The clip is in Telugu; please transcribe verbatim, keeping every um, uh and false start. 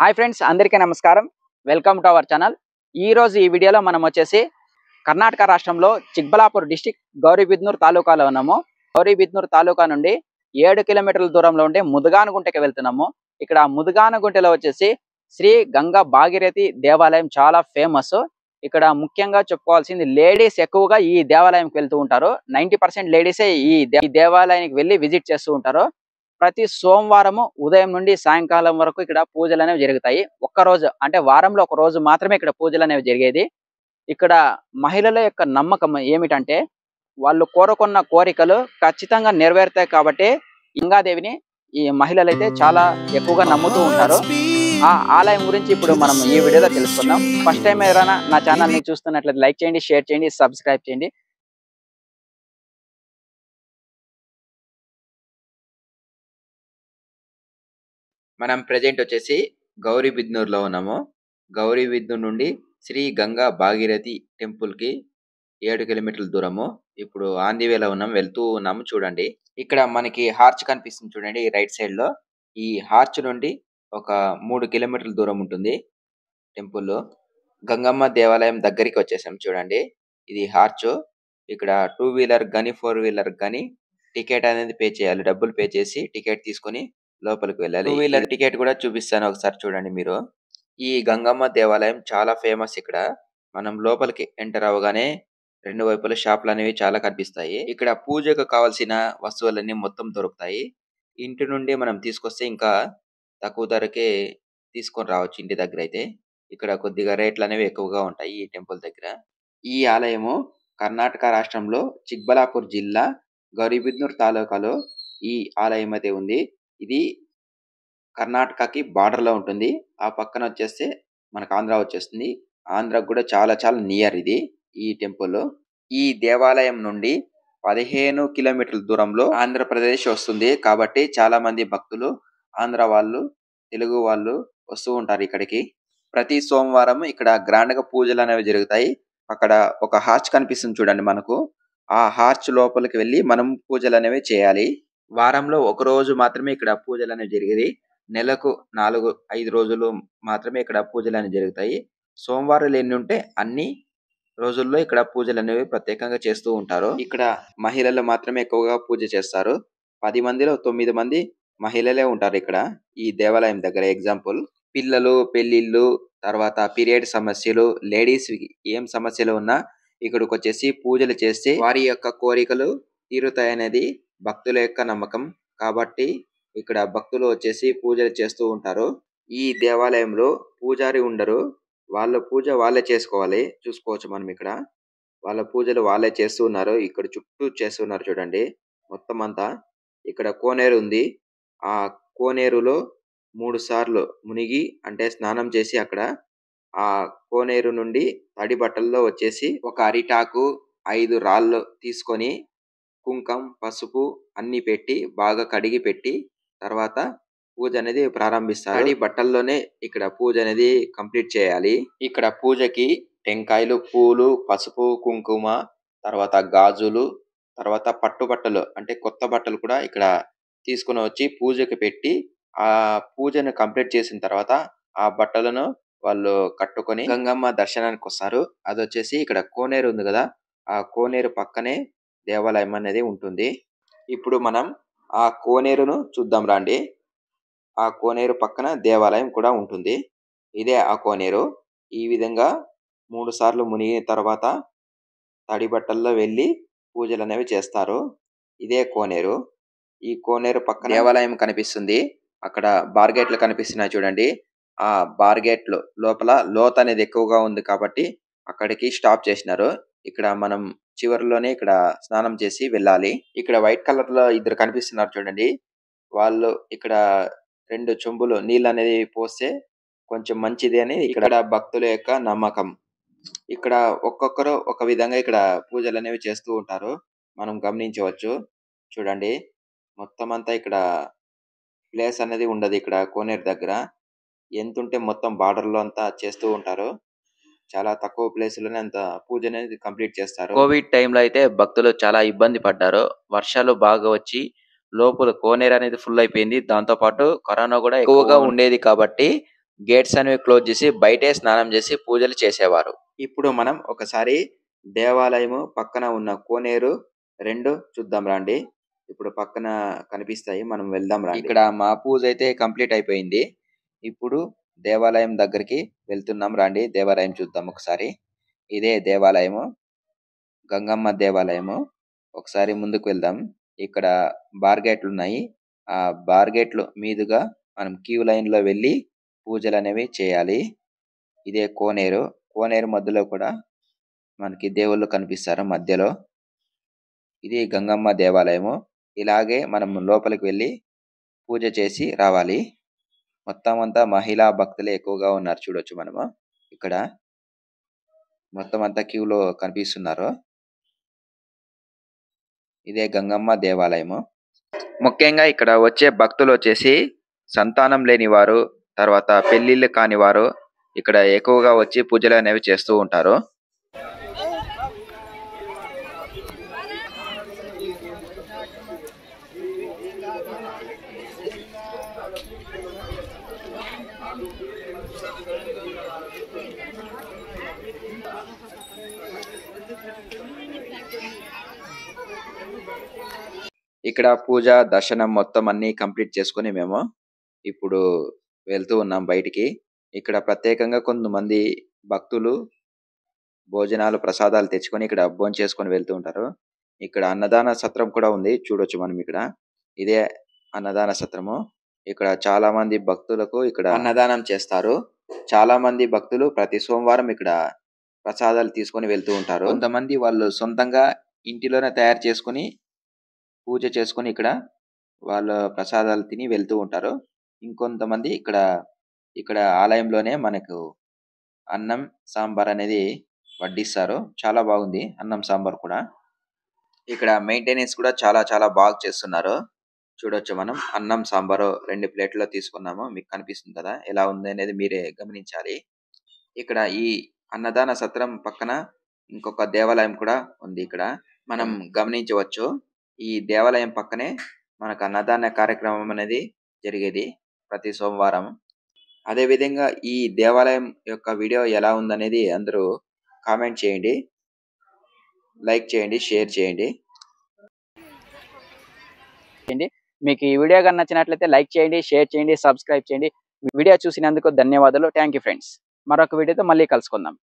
హాయ్ ఫ్రెండ్స్, అందరికీ నమస్కారం. Welcome to our channel. ఈ రోజు ఈ వీడియోలో మనం వచ్చేసి కర్ణాటక రాష్ట్రంలో చిక్బలాపూర్ డిస్టిక్ గౌరీబిద్నూర్ తాలూకాలో ఉన్నాము. గౌరీబిద్నూర్ తాలూకా నుండి ఏడు కిలోమీటర్ల దూరంలో ఉండే ముదుగానగుంటకి వెళ్తున్నాము. ఇక్కడ ముదుగానగుంటలో వచ్చేసి శ్రీ గంగా భాగీరథి దేవాలయం చాలా ఫేమస్. ఇక్కడ ముఖ్యంగా చెప్పుకోవాల్సింది లేడీస్ ఎక్కువగా ఈ దేవాలయంకి వెళ్తూ ఉంటారు. నైంటీ పర్సెంట్ లేడీసే ఈ దేవాలయానికి వెళ్ళి విజిట్ చేస్తూ ఉంటారు. ప్రతి సోమవారము ఉదయం నుండి సాయంకాలం వరకు ఇక్కడ పూజలు అనేవి జరుగుతాయి. ఒక్క రోజు అంటే వారంలో ఒక రోజు మాత్రమే ఇక్కడ పూజలు అనేవి జరిగేది. ఇక్కడ మహిళల యొక్క నమ్మకం ఏమిటంటే వాళ్ళు కోరుకున్న కోరికలు ఖచ్చితంగా నెరవేరుతాయి కాబట్టి గంగాదేవిని ఈ మహిళలు అయితే చాలా ఎక్కువగా నమ్ముతూ ఉంటారు. ఆ ఆలయం గురించి ఇప్పుడు మనం ఈ వీడియోలో తెలుసుకుందాం. ఫస్ట్ టైం ఎవరైనా నా ఛానల్ ని చూస్తున్నట్లయితే లైక్ చేయండి, షేర్ చేయండి, సబ్స్క్రైబ్ చేయండి. మనం ప్రెజెంట్ వచ్చేసి గౌరీబిద్నూర్లో ఉన్నాము. గౌరీబిద్నూర్ నుండి శ్రీ గంగా భాగీరథి టెంపుల్ కి ఏడు కిలోమీటర్ల దూరము. ఇప్పుడు ఆన్ ది వేలో ఉన్నాం, వెళ్తూ ఉన్నాము. చూడండి, ఇక్కడ మనకి హార్చ్ కనిపిస్తుంది చూడండి రైట్ సైడ్ లో. ఈ హార్చ్ నుండి ఒక మూడు కిలోమీటర్ల దూరం ఉంటుంది టెంపుల్. గంగమ్మ దేవాలయం దగ్గరికి వచ్చేసాం. చూడండి, ఇది హార్చ్. ఇక్కడ టూ వీలర్ గానీ ఫోర్ వీలర్ గానీ టికెట్ అనేది పే చేయాలి. డబ్బులు పే చేసి టికెట్ తీసుకొని లోపలికి వెళ్ళాలి. టూ వీలర్ టికెట్ కూడా చూపిస్తాను, ఒకసారి చూడండి మీరు. ఈ గంగమ్మ దేవాలయం చాలా ఫేమస్. ఇక్కడ మనం లోపలికి ఎంటర్ అవగానే రెండు వైపుల షాపులు అనేవి చాలా కనిపిస్తాయి. ఇక్కడ పూజకు కావాల్సిన వస్తువులన్నీ మొత్తం దొరుకుతాయి. ఇంటి నుండి మనం తీసుకొస్తే ఇంకా తక్కువ ధరకే తీసుకొని రావచ్చు ఇంటి దగ్గర అయితే. ఇక్కడ కొద్దిగా రేట్లు అనేవి ఎక్కువగా ఉంటాయి ఈ టెంపుల్ దగ్గర. ఈ ఆలయము కర్ణాటక రాష్ట్రంలో చిక్బలాపూర్ జిల్లా గౌరీబిద్నూర్ తాలూకాలో ఈ ఆలయం అయితే ఉంది. ఇది కర్ణాటకకి బార్డర్ లో ఉంటుంది. ఆ పక్కన వచ్చేస్తే మనకు ఆంధ్ర వచ్చేస్తుంది. ఆంధ్రకు కూడా చాలా చాలా నియర్ ఇది ఈ టెంపుల్. ఈ దేవాలయం నుండి పదిహేను కిలోమీటర్ల దూరంలో ఆంధ్రప్రదేశ్ వస్తుంది. కాబట్టి చాలా మంది భక్తులు ఆంధ్ర వాళ్ళు, తెలుగు వాళ్ళు వస్తూ ఉంటారు ఇక్కడికి. ప్రతి సోమవారం ఇక్కడ గ్రాండ్ గా పూజలు అనేవి జరుగుతాయి. అక్కడ ఒక హార్చ్ కనిపిస్తుంది చూడండి మనకు. ఆ హార్చ్ లోపలికి వెళ్ళి మనం పూజలు అనేవి చేయాలి. వారంలో ఒక రోజు మాత్రమే ఇక్కడ పూజలు అనేవి జరిగేది. నెలకు నాలుగు ఐదు రోజులు మాత్రమే ఇక్కడ పూజలు అనేవి జరుగుతాయి. సోమవారాలు ఎన్ని ఉంటే అన్ని రోజుల్లో ఇక్కడ పూజలు అనేవి ప్రత్యేకంగా చేస్తూ ఉంటారు. ఇక్కడ మహిళలు మాత్రమే ఎక్కువగా పూజ చేస్తారు. పది మందిలో తొమ్మిది మంది మహిళలే ఉంటారు ఇక్కడ ఈ దేవాలయం దగ్గర. ఎగ్జాంపుల్, పిల్లలు, పెళ్లిళ్ళు, తర్వాత పీరియడ్ సమస్యలు, లేడీస్ ఏం సమస్యలు ఉన్నా ఇక్కడికి వచ్చేసి పూజలు చేస్తే వారి యొక్క కోరికలు తీరుతాయనేది భక్తుల యొక్క నమ్మకం. కాబట్టి ఇక్కడ భక్తులు వచ్చేసి పూజలు చేస్తూ ఉంటారు. ఈ దేవాలయంలో పూజారి ఉండరు. వాళ్ళ పూజ వాళ్ళే చేసుకోవాలి. చూసుకోవచ్చు మనం ఇక్కడ వాళ్ళ పూజలు వాళ్ళే చేస్తూ ఉన్నారు. ఇక్కడ చుట్టూ చేస్తున్నారు చూడండి మొత్తం అంతా. ఇక్కడ కోనేరు ఉంది. ఆ కోనేరులో మూడు సార్లు మునిగి అంటే స్నానం చేసి అక్కడ ఆ కోనేరు నుండి తడి బట్టల్లో వచ్చేసి ఒక అరిటాకు, ఐదు రాళ్ళు తీసుకొని కుంకం, పసుపు అన్ని పెట్టి బాగా కడిగి పెట్టి తర్వాత పూజ అనేది ప్రారంభిస్తారు. ఈ బట్టల్లోనే ఇక్కడ పూజ అనేది కంప్లీట్ చేయాలి. ఇక్కడ పూజకి టెంకాయలు, పూలు, పసుపు, కుంకుమ, తర్వాత గాజులు, తర్వాత పట్టు బట్టలు అంటే కొత్త బట్టలు కూడా ఇక్కడ తీసుకుని వచ్చి పూజకి పెట్టి ఆ పూజను కంప్లీట్ చేసిన తర్వాత ఆ బట్టలను వాళ్ళు కట్టుకొని గంగమ్మ దర్శనానికి వస్తారు. అది వచ్చేసి ఇక్కడ కోనేరు ఉంది కదా, ఆ కోనేరు పక్కనే దేవాలయం అనేది ఉంటుంది. ఇప్పుడు మనం ఆ కోనేరును చూద్దాం రండి. ఆ కోనేరు పక్కన దేవాలయం కూడా ఉంటుంది. ఇదే ఆ కోనేరు. ఈ విధంగా మూడు సార్లు మునిగిన తర్వాత తడి బట్టల్లో వెళ్ళి పూజలు అనేవి చేస్తారు. ఇదే కోనేరు. ఈ కోనేరు పక్కన దేవాలయం కనిపిస్తుంది. అక్కడ బార్గేట్లు కనిపిస్తున్నాయి చూడండి. ఆ బార్గేట్లు లోపల లోత్ అనేది ఎక్కువగా ఉంది కాబట్టి అక్కడికి స్టాప్ చేసినారు. ఇక్కడ మనం చివరిలోనే ఇక్కడ స్నానం చేసి వెళ్ళాలి. ఇక్కడ వైట్ కలర్ లో ఇద్దరు కనిపిస్తున్నారు చూడండి. వాళ్ళు ఇక్కడ రెండు చెంబులు నీళ్ళు అనేది పోస్తే కొంచెం మంచిది అని ఇక్కడ భక్తుల యొక్క నమ్మకం. ఇక్కడ ఒక్కొక్కరు ఒక విధంగా ఇక్కడ పూజలు అనేవి చేస్తూ ఉంటారు. మనం గమనించవచ్చు. చూడండి, మొత్తం అంతా ఇక్కడ ప్లేస్ అనేది ఉండదు. ఇక్కడ కోనేరు దగ్గర ఎంతుంటే మొత్తం బార్డర్ లో అంతా చేస్తూ ఉంటారు. చాలా తక్కువ ప్లేస్ లోనే అంత పూజ అనేది కంప్లీట్ చేస్తారు. కోవిడ్ టైంలో అయితే భక్తులు చాలా ఇబ్బంది పడ్డారు. వర్షాలు బాగా వచ్చి లోపల కోనేరు అనేది ఫుల్ అయిపోయింది. దాంతో పాటు కరోనా కూడా ఎక్కువగా ఉండేది కాబట్టి గేట్స్ అనేవి క్లోజ్ చేసి బయటే స్నానం చేసి పూజలు చేసేవారు. ఇప్పుడు మనం ఒకసారి దేవాలయము పక్కన ఉన్న కోనేరు రెండు చూద్దాం రండి. ఇప్పుడు పక్కన కనిపిస్తాయి, మనం వెళ్దాం రండి. ఇక్కడ మా పూజ అయితే కంప్లీట్ అయిపోయింది. ఇప్పుడు దేవాలయం దగ్గరికి వెళ్తున్నాం రండి. దేవాలయం చూద్దాం ఒకసారి. ఇదే దేవాలయము, గంగమ్మ దేవాలయము. ఒకసారి ముందుకు వెళ్దాం. ఇక్కడ బార్గేట్లు ఉన్నాయి. ఆ బార్గేట్లు మీదుగా మనం క్యూ లైన్ లో వెళ్ళి పూజలు అనేవి చేయాలి. ఇదే కోనేరు. కోనేరు మధ్యలో కూడా మనకి దేవుళ్ళు కనిపిస్తారు మధ్యలో. ఇది గంగమ్మ దేవాలయము. ఇలాగే మనం లోపలికి వెళ్ళి పూజ చేసి రావాలి. మొత్తం అంతా మహిళా భక్తులే ఎక్కువగా ఉన్నారు, చూడొచ్చు మనము. ఇక్కడ మొత్తం అంతా క్యూలో కనిపిస్తున్నారు. ఇదే గంగమ్మ దేవాలయము. ముఖ్యంగా ఇక్కడ వచ్చే భక్తులు వచ్చేసి సంతానం లేని వారు, తర్వాత పెళ్లిళ్ళు కాని వారు ఇక్కడ ఎక్కువగా వచ్చి పూజలు అనేవి చేస్తూ ఉంటారు. ఇక్కడ పూజ దర్శనం మొత్తం అన్ని కంప్లీట్ చేసుకుని మేము ఇప్పుడు వెళ్తూ ఉన్నాం బయటికి. ఇక్కడ ప్రత్యేకంగా కొంతమంది భక్తులు భోజనాలు ప్రసాదాలు తెచ్చుకొని ఇక్కడ భోజనం చేసుకొని వెళ్తూ ఉంటారు. ఇక్కడ అన్నదాన సత్రం కూడా ఉంది, చూడొచ్చు మనం ఇక్కడ. ఇదే అన్నదాన సత్రము. ఇక్కడ చాలా మంది భక్తులకు ఇక్కడ అన్నదానం చేస్తారు. చాలా మంది భక్తులు ప్రతి సోమవారం ఇక్కడ ప్రసాదాలు తీసుకొని వెళ్తూ ఉంటారు. కొంతమంది వాళ్ళు సొంతంగా ఇంటిలోనే తయారు చేసుకొని పూజ చేసుకొని ఇక్కడ వాళ్ళ ప్రసాదాలు తిని వెళ్తూ ఉంటారు. ఇంకొంతమంది ఇక్కడ ఇక్కడ ఆలయంలోనే మనకు అన్నం సాంబార్ అనేది వడ్డిస్తారు. చాలా బాగుంది అన్నం సాంబార్ కూడా. ఇక్కడ మెయింటెనెన్స్ కూడా చాలా చాలా బాగా చేస్తున్నారు. చూడొచ్చు మనం అన్నం సాంబారు రెండు ప్లేట్లో తీసుకున్నాము. మీకు కనిపిస్తుంది కదా ఎలా ఉంది అనేది మీరే గమనించాలి. ఇక్కడ ఈ అన్నదాన సత్రం పక్కన ఇంకొక దేవాలయం కూడా ఉంది. ఇక్కడ మనం గమనించవచ్చు. ఈ దేవాలయం పక్కనే మనకు అన్నదాన కార్యక్రమం అనేది జరిగేది ప్రతి సోమవారం. అదే విధంగా ఈ దేవాలయం యొక్క వీడియో ఎలా ఉందనేది అందరూ కామెంట్ చేయండి, లైక్ చేయండి, షేర్ చేయండి. మీకు ఈ వీడియో కనుక నచ్చినట్లయితే లైక్ చేయండి, షేర్ చేయండి, సబ్స్క్రైబ్ చేయండి. వీడియో చూసినందుకు ధన్యవాదాలు. Thank you friends. మరొక వీడియోతో మళ్ళీ కలుసుకుందాం.